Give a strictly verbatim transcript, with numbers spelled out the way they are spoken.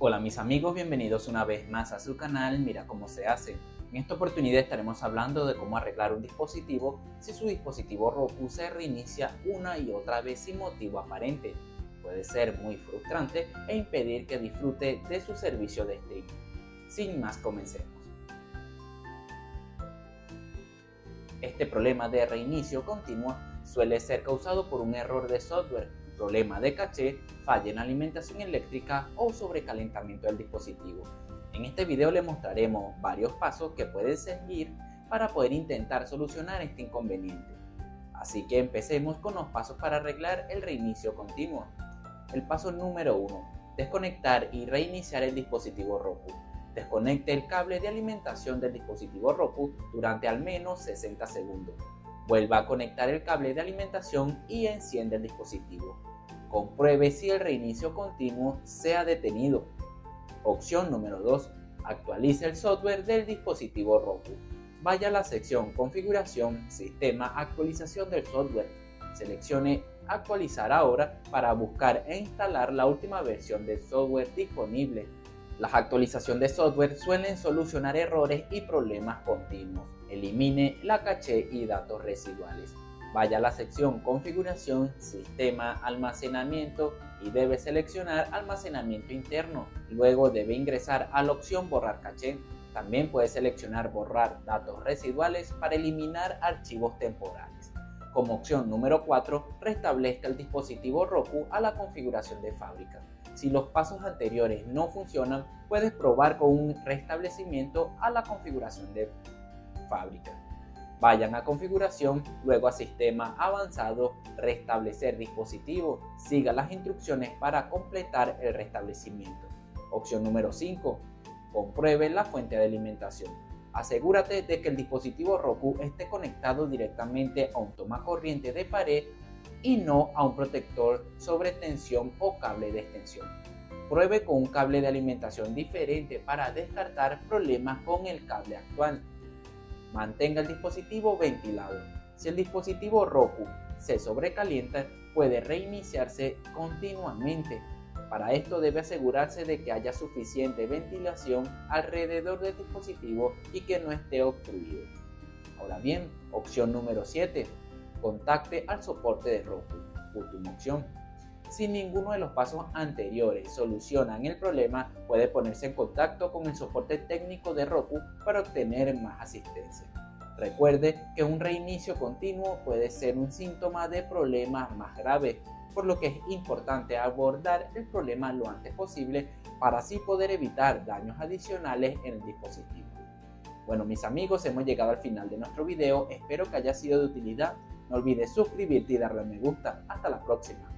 Hola mis amigos, bienvenidos una vez más a su canal Mira Cómo Se Hace. En esta oportunidad estaremos hablando de cómo arreglar un dispositivo si su dispositivo Roku se reinicia una y otra vez sin motivo aparente. Puede ser muy frustrante e impedir que disfrute de su servicio de streaming. Sin más, comencemos. Este problema de reinicio continuo suele ser causado por un error de software, problema de caché, falla en alimentación eléctrica o sobrecalentamiento del dispositivo. En este video le mostraremos varios pasos que pueden seguir para poder intentar solucionar este inconveniente. Así que empecemos con los pasos para arreglar el reinicio continuo. El paso número uno. Desconectar y reiniciar el dispositivo Roku. Desconecte el cable de alimentación del dispositivo Roku durante al menos sesenta segundos. Vuelva a conectar el cable de alimentación y enciende el dispositivo. Compruebe si el reinicio continuo se ha detenido. Opción número dos. Actualice el software del dispositivo Roku. Vaya a la sección Configuración, Sistema, Actualización del software. Seleccione Actualizar ahora para buscar e instalar la última versión del software disponible. Las actualizaciones de software suelen solucionar errores y problemas continuos. Elimine la caché y datos residuales. Vaya a la sección Configuración, Sistema, Almacenamiento y debe seleccionar Almacenamiento interno. Luego debe ingresar a la opción Borrar caché. También puede seleccionar Borrar datos residuales para eliminar archivos temporales. Como opción número cuatro, restablezca el dispositivo Roku a la configuración de fábrica. Si los pasos anteriores no funcionan, puedes probar con un restablecimiento a la configuración de fábrica. Vayan a configuración, luego a sistema avanzado, restablecer dispositivo. Siga las instrucciones para completar el restablecimiento. Opción número cinco. Compruebe la fuente de alimentación. Asegúrate de que el dispositivo Roku esté conectado directamente a un toma corriente de pared y no a un protector sobre tensión o cable de extensión. Pruebe con un cable de alimentación diferente para descartar problemas con el cable actual. Mantenga el dispositivo ventilado. Si el dispositivo Roku se sobrecalienta, puede reiniciarse continuamente. Para esto debe asegurarse de que haya suficiente ventilación alrededor del dispositivo y que no esté obstruido. Ahora bien, opción número siete. Contacte al soporte de Roku. Última opción. Si ninguno de los pasos anteriores solucionan el problema, puede ponerse en contacto con el soporte técnico de Roku para obtener más asistencia. Recuerde que un reinicio continuo puede ser un síntoma de problemas más graves, por lo que es importante abordar el problema lo antes posible para así poder evitar daños adicionales en el dispositivo. Bueno mis amigos, hemos llegado al final de nuestro video, espero que haya sido de utilidad. No olvides suscribirte y darle a me gusta. Hasta la próxima.